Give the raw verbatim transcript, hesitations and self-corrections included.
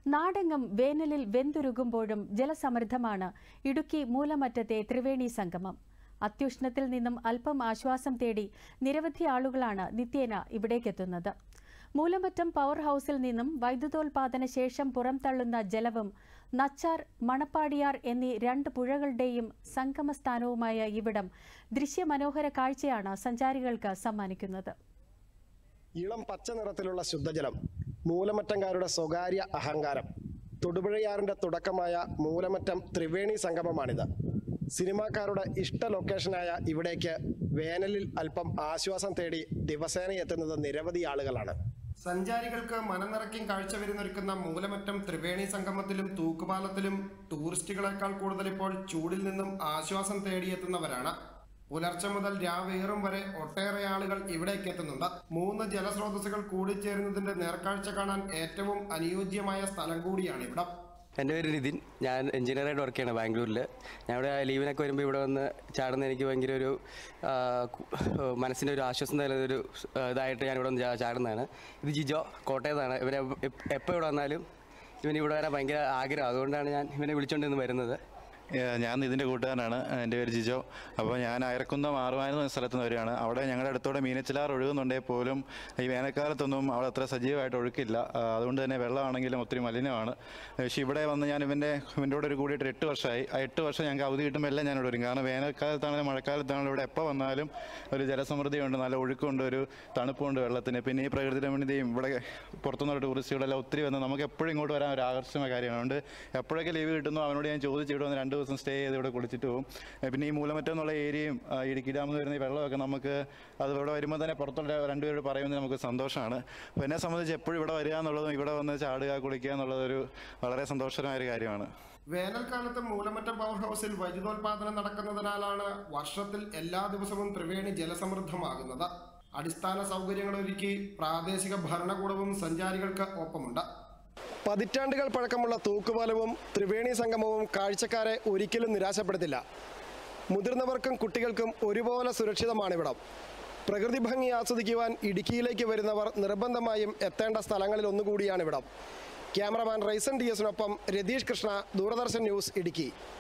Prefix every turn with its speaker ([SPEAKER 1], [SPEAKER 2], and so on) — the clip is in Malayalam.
[SPEAKER 1] നാടെങ്ങും വേനലിൽ വെന്തുരുകുമ്പോഴും ജലസമൃദ്ധമാണ് ഇടുക്കി മൂലമറ്റത്തെ ത്രിവേണി സംഗമം. അത്യുഷ്ണത്തിൽ നിന്നും അല്പം ആശ്വാസം തേടി നിരവധി ആളുകളാണ് നിത്യേന ഇവിടേക്കെത്തുന്നത്. മൂലമറ്റം പവർ ഹൌസിൽ നിന്നും വൈദ്യുതോൽപാദന ശേഷം പുറംതള്ളുന്ന ജലവും നച്ചാർ, മണപ്പാടിയാർ എന്നീ രണ്ട് പുഴകളുടെയും സംഗമസ്ഥാനവുമായ ഇവിടം ദൃശ്യമനോഹര കാഴ്ചയാണ് സഞ്ചാരികൾക്ക് സമ്മാനിക്കുന്നത്.
[SPEAKER 2] ഇളം പച്ച നിറത്തിലുള്ള ശുദ്ധജലം മൂലമറ്റംകാരുടെ സ്വകാര്യ അഹങ്കാരം. തൊടുപുഴയാറിന്റെ തുടക്കമായ മൂലമറ്റം ത്രിവേണി സംഗമമാണിത്. സിനിമാക്കാരുടെ ഇഷ്ട ലൊക്കേഷനായ ഇവിടേക്ക് വേനലിൽ അല്പം ആശ്വാസം തേടി ദിവസേന എത്തുന്നത് നിരവധി ആളുകളാണ്. സഞ്ചാരികൾക്ക് മനനിറയ്ക്കും കാഴ്ച വരുന്നൊരുക്കുന്ന മൂലമറ്റം ത്രിവേണി സംഗമത്തിലും തൂക്കുപാലത്തിലും ടൂറിസ്റ്റുകളെക്കാൾ കൂടുതൽ ഇപ്പോൾ ചൂടിൽ നിന്നും ആശ്വാസം തേടിയെത്തുന്നവരാണ്. പുലർച്ചെ മുതൽ രാവേറും വരെ ഒട്ടേറെ ആളുകൾ ഇവിടേക്ക് എത്തുന്നുണ്ട്. മൂന്ന് ജലസ്രോതസ്സുകൾ കൂടിച്ചേരുന്നതിന്റെ നേർക്കാഴ്ച കാണാൻ ഏറ്റവും അനുയോജ്യമായ സ്ഥലം കൂടിയാണ് ഇവിടെ.
[SPEAKER 3] എൻ്റെ പേര് നിതിൻ. ഞാൻ എഞ്ചിനീയറായിട്ട് വർക്ക് ചെയ്യണം ബാംഗ്ലൂരിൽ. ഞാൻ ഇവിടെ ലീവിനൊക്കെ വരുമ്പോൾ ഇവിടെ വന്ന് ചാടുന്ന എനിക്ക് ഭയങ്കര ഒരു മനസ്സിൻ്റെ ഒരു ആശ്വാസം തരുന്ന ഒരു ഇതായിട്ട് ഞാൻ ഇവിടെ വന്ന് ചാടുന്നതാണ്. ഇത് ജിജോ കോട്ടയത്താണ്. ഇവരെ എപ്പോൾ ഇവിടെ വന്നാലും ഇവന് ഇവിടെ വരാൻ ഭയങ്കര ആഗ്രഹം. അതുകൊണ്ടാണ് ഞാൻ ഇവനെ വിളിച്ചുകൊണ്ടിരുന്ന് വരുന്നത്.
[SPEAKER 4] ഞാൻ ഇതിൻ്റെ കൂട്ടുകാരനാണ്. എൻ്റെ പേര് ജിജോ. അപ്പോൾ ഞാൻ അയർക്കുന്നം ആറുമാന സ്ഥലത്ത് നിന്ന് വരികയാണ്. അവിടെ ഞങ്ങളുടെ അടുത്തോടെ മീനച്ചിലാർ ഒഴുകുന്നുണ്ടെങ്കിൽ പോലും ഈ വേനൽക്കാലത്തൊന്നും അവിടെ അത്ര സജീവമായിട്ട് ഒഴുക്കില്ല. അതുകൊണ്ട് തന്നെ വെള്ളമാണെങ്കിലും ഒത്തിരി മലിനമാണ്. പക്ഷേ ഇവിടെ വന്ന് ഞാൻ ഇവൻ്റെ ഇവൻ്റെ കൂടെ ഒരു കൂടിയിട്ട് എട്ട് വർഷമായി. ആ എട്ട് വർഷം ഞങ്ങൾക്ക് അവധി കിട്ടുമ്പോൾ എല്ലാം ഞാനിവിടെ വരും. കാരണം വേനൽക്കാലത്താണെങ്കിലും മഴക്കാലത്താണെങ്കിലും ഇവിടെ എപ്പോൾ വന്നാലും ഒരു ജലസമൃദ്ധിയുണ്ട്, നല്ല ഒഴുക്കുണ്ട്, ഒരു തണുപ്പുണ്ട് വെള്ളത്തിന്. പിന്നെ ഈ പ്രകൃതി രമണീയതയും ഇവിടെ പുറത്തുനിന്നുള്ള ടൂറിസ്റ്റുകളെല്ലാം ഒത്തിരി വന്ന് നമുക്ക് എപ്പോഴും ഇങ്ങോട്ട് വരാൻ ഒരു ആകർഷണമായ കാര്യമാണ്. അതുകൊണ്ട് എപ്പോഴൊക്കെ ലീവ് കിട്ടുന്നു അവനോട് ഞാൻ ചോദിച്ചു ഇവിടെ വന്ന് രണ്ട് ദിവസം സ്റ്റേ ചെയ്ത് ഇവിടെ കുളിച്ചിട്ട് പോകും. പിന്നെ ഈ മൂലമറ്റം എന്നുള്ള ഏരിയയും ഇടുക്കി ഡാമിൽ വരുന്ന ഈ വെള്ളമൊക്കെ നമുക്ക് അത് ഇവിടെ വരുമ്പോൾ തന്നെ പുറത്തുള്ള രണ്ടുപേരോട് പറയുന്നത് നമുക്ക് സന്തോഷമാണ്. അപ്പോൾ എന്നെ സംബന്ധിച്ച് എപ്പോഴും ഇവിടെ വരിക എന്നുള്ളതും ഇവിടെ വന്ന് ചാടുക കുളിക്കുക എന്നുള്ളതൊരു വളരെ സന്തോഷകരമായ ഒരു കാര്യമാണ്.
[SPEAKER 2] വേനൽക്കാലത്ത് മൂലമറ്റം പവർ ഹൗസിൽ വൈദ്യുതോൽപാദനം നടക്കുന്നതിനാലാണ് വർഷത്തിൽ എല്ലാ ദിവസവും ത്രിവേണി ജലസമൃദ്ധമാകുന്നത്. അടിസ്ഥാന സൗകര്യങ്ങൾ ഒരുക്കി പ്രാദേശിക ഭരണകൂടവും സഞ്ചാരികൾക്ക് ഒപ്പമുണ്ട്. പതിറ്റാണ്ടുകൾ പഴക്കമുള്ള തൂക്കുപാലവും ത്രിവേണി സംഗമവും കാഴ്ചക്കാരെ ഒരിക്കലും നിരാശപ്പെടുത്തില്ല. മുതിർന്നവർക്കും കുട്ടികൾക്കും ഒരുപോലെ സുരക്ഷിതമാണിവിടം. പ്രകൃതി ഭംഗി ആസ്വദിക്കുവാൻ ഇടുക്കിയിലേക്ക് വരുന്നവർ നിർബന്ധമായും എത്തേണ്ട സ്ഥലങ്ങളിൽ ഒന്നുകൂടിയാണിവിടം. ക്യാമറമാൻ റൈസൻ ഡി എസിനൊപ്പം രതീഷ് കൃഷ്ണ, ദൂരദർശൻ ന്യൂസ്, ഇടുക്കി.